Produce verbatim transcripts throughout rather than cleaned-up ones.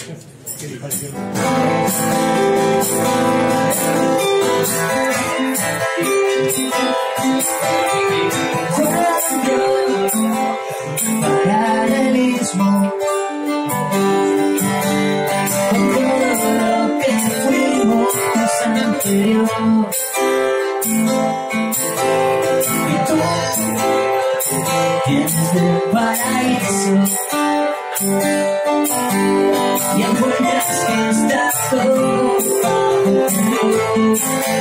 Paralelismo con todo lo que fuimos anterior. Y tú vienes del paraíso y encuentras que está todo bajo luz.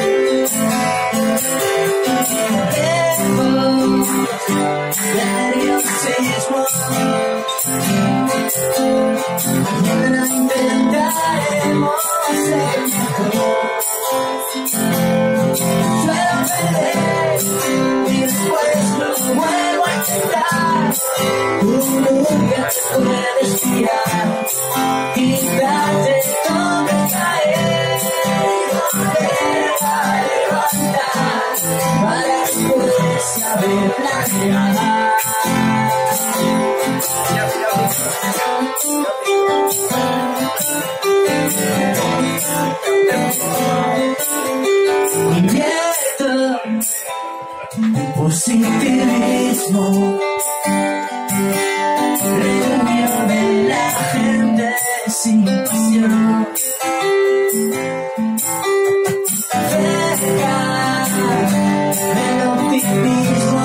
Nerviosismo, mañana intentaremos ser mejor. Suelo perder y después lo vuelvo a intentar. Tú nunca te puedes fiar, quizás te toque caer y volver a levantar para después saber planear. Invierto en positivismo, refugio de la gente sin pasión. Cerca del optimismo,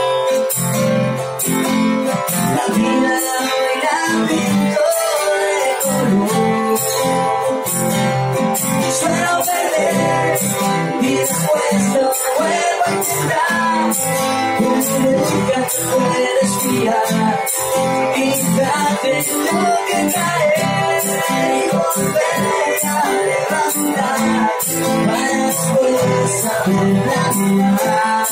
la vida la pinto de color. Suelo perder y después lo vuelvo a intentar. Tú nunca te puedes fiar, quizás tengo que caer y volver a levantar para después saber planear.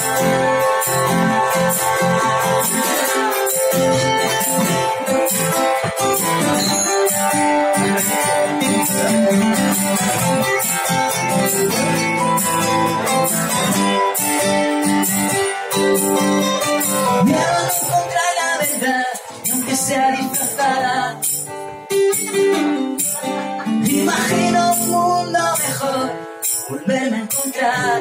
Miedo a encontrar la verdad, y aunque sea disfrazada, imagino un mundo mejor, volverme a encontrar.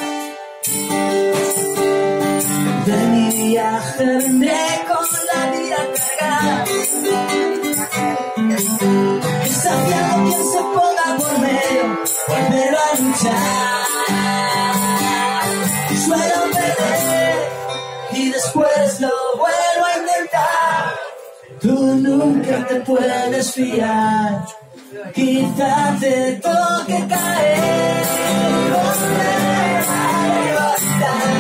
De mi viaje vendré con la vida cargada, desafiando a quien se ponga por medio, volverlo a luchar. Suelo perder y después lo vuelvo a intentar. Tú nunca te puedes fiar, quizás te toque caer y volver a levantar